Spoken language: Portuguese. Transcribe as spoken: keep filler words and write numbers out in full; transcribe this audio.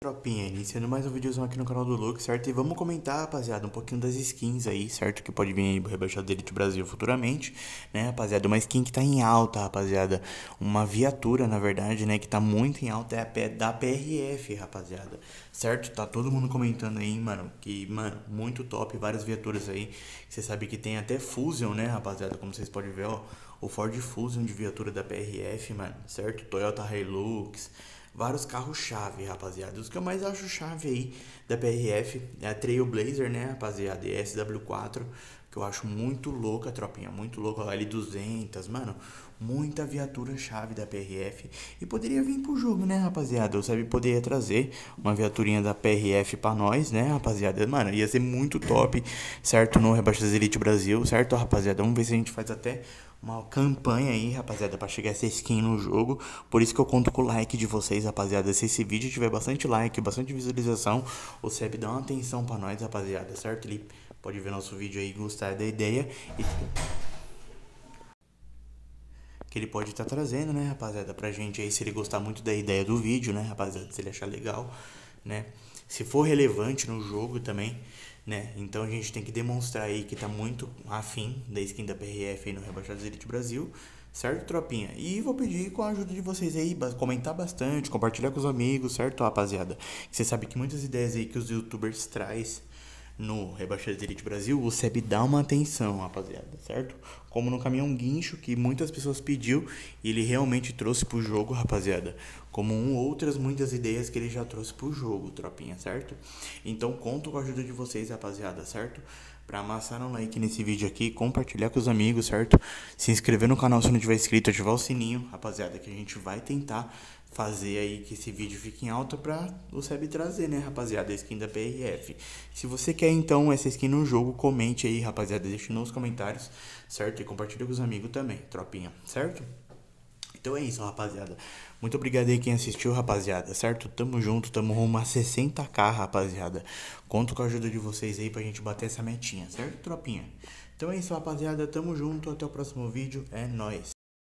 Tropinha, iniciando mais um videozão aqui no canal do Luke, certo? E vamos comentar, rapaziada, um pouquinho das skins aí, certo? Que pode vir aí pro Rebaixado Elite Brasil futuramente, né, rapaziada? Uma skin que tá em alta, rapaziada. Uma viatura, na verdade, né, que tá muito em alta, é a P- da P R F, rapaziada. Certo? Tá todo mundo comentando aí, mano, que, mano, muito top, várias viaturas aí. Você sabe que tem até Fusion, né, rapaziada? Como vocês podem ver, ó, o Ford Fusion de viatura da P R F, mano, certo? Toyota Hilux, vários carros-chave, rapaziada. Os que eu mais acho chave aí da P R F é a Trailblazer, né, rapaziada? E a S W quatro, que eu acho muito louca, tropinha. Muito louca. A L duzentos, mano. Muita viatura chave da P R F. E poderia vir pro jogo, né, rapaziada? O Seb poderia trazer uma viaturinha da P R F pra nós, né, rapaziada? Mano, ia ser muito top, certo? No Rebaixadas Elite Brasil, certo, rapaziada? Vamos ver se a gente faz até uma campanha aí, rapaziada, pra chegar essa skin no jogo. Por isso que eu conto com o like de vocês, rapaziada. Se esse vídeo tiver bastante like, bastante visualização, o Seb dá uma atenção pra nós, rapaziada, certo? Ele pode ver nosso vídeo aí e gostar da ideia e que ele pode estar trazendo, né, rapaziada, pra gente aí, se ele gostar muito da ideia do vídeo, né, rapaziada, se ele achar legal, né, se for relevante no jogo também, né, então a gente tem que demonstrar aí que tá muito afim da skin da P R F aí no Rebaixados Elite Brasil, certo, tropinha? E vou pedir com a ajuda de vocês aí, comentar bastante, compartilhar com os amigos, certo, rapaziada? Você sabe que muitas ideias aí que os youtubers traz no Rebaixadas Elite Brasil, o Seb dá uma atenção, rapaziada, certo? Como no caminhão guincho, que muitas pessoas pediu e ele realmente trouxe pro jogo, rapaziada. Como um, outras muitas ideias que ele já trouxe pro jogo, tropinha, certo? Então conto com a ajuda de vocês, rapaziada, certo? Pra amassar um like nesse vídeo aqui, compartilhar com os amigos, certo? Se inscrever no canal se não tiver inscrito, ativar o sininho, rapaziada, que a gente vai tentar fazer aí que esse vídeo fique em alta pra o Seb trazer, né, rapaziada, a skin da P R F. Se você quer, então, essa skin no jogo, comente aí, rapaziada, deixe nos comentários, certo? E compartilhe com os amigos também, tropinha, certo? Então é isso, rapaziada. Muito obrigado aí quem assistiu, rapaziada, certo? Tamo junto, tamo rumo a sessenta k, rapaziada. Conto com a ajuda de vocês aí pra gente bater essa metinha, certo, tropinha? Então é isso, rapaziada. Tamo junto, até o próximo vídeo. É nóis.